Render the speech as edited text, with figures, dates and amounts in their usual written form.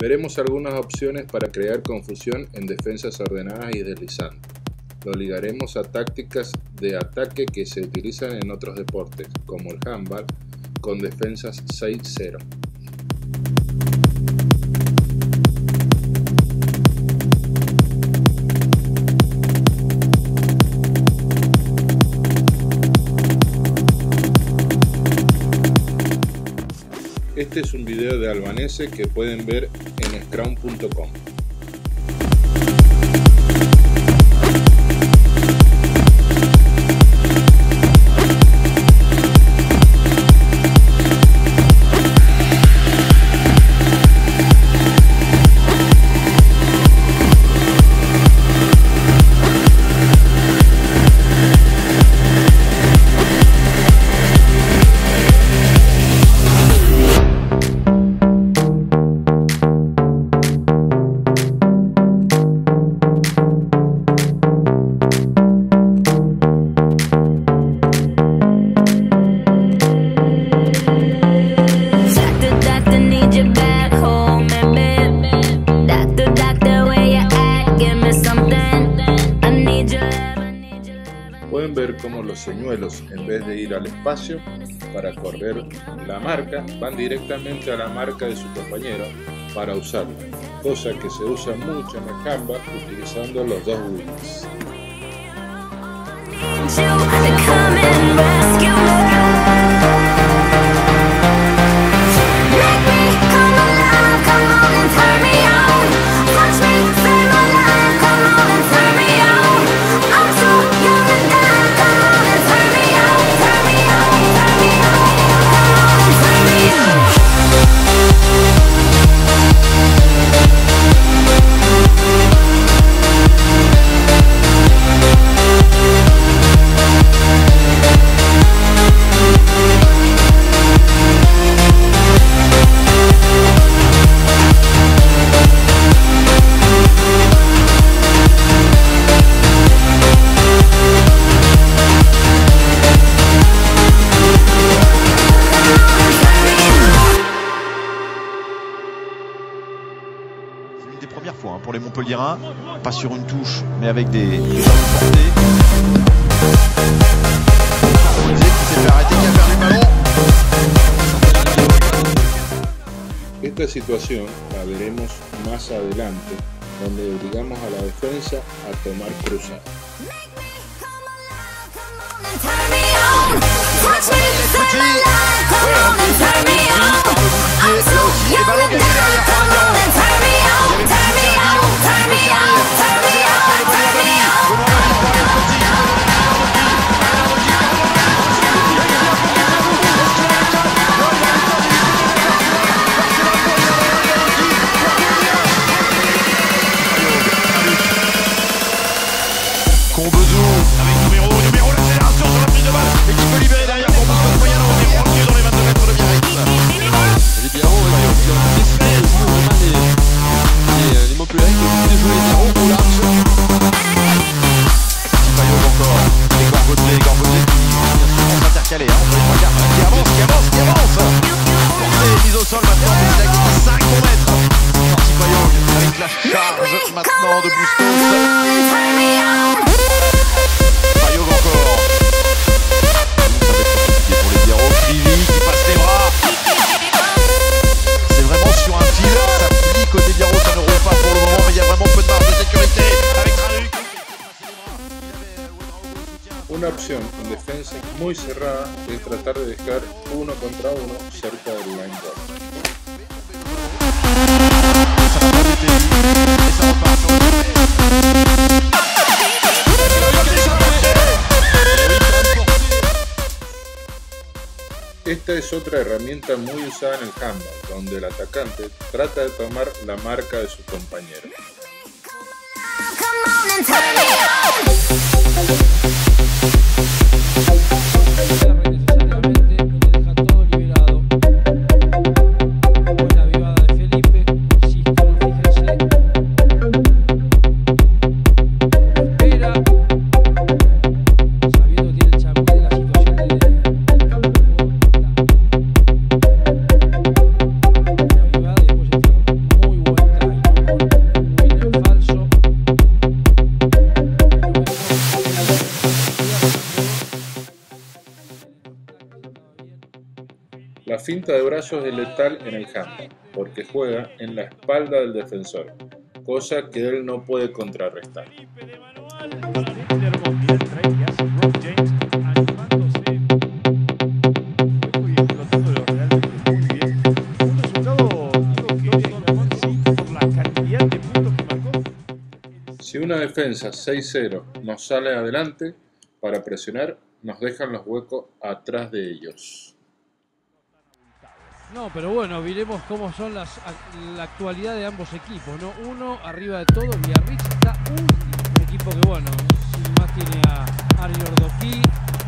Veremos algunas opciones para crear confusión en defensas ordenadas y deslizantes. Lo ligaremos a tácticas de ataque que se utilizan en otros deportes, como el handball, con defensas 6-0. Este es un video de Albanese que pueden ver en scrum.com. Pueden ver cómo los señuelos, en vez de ir al espacio para correr la marca, van directamente a la marca de su compañero para usarla, cosa que se usa mucho en el handball utilizando los dos wings. Des premières fois pour les Montpelliérains, pas sur une touche mais avec des portées. Qui s'est fait arrêter, qui a perdu le ballon. Esta situación la veremos más adelante, donde obligamos a la defensa a tomar cruzada. Maintenant de Bustos. Payog encore. Ça va être compliqué pour les Biarros. Krivy qui passe les bras. C'est vraiment sur un fil. Ça plie côté Biarros, ça ne roule pas pour le moment, mais il y a vraiment peu de marge de sécurité avec Tranuc. Una opción en defensa muy cerrada es tratar de dejar uno contra uno cerca del line ball. Esta es otra herramienta muy usada en el handball, donde el atacante trata de tomar la marca de su compañero. Muy bueno. La finta de brazos es letal en el handball, porque juega en la espalda del defensor, cosa que él no puede contrarrestar. Si una defensa 6-0 nos sale adelante para presionar, nos dejan los huecos atrás de ellos. No, pero bueno, veremos cómo son la actualidad de ambos equipos, ¿no? Uno arriba de todo, Biarritz está un equipo que, bueno, sin más tiene a Aryor Doki,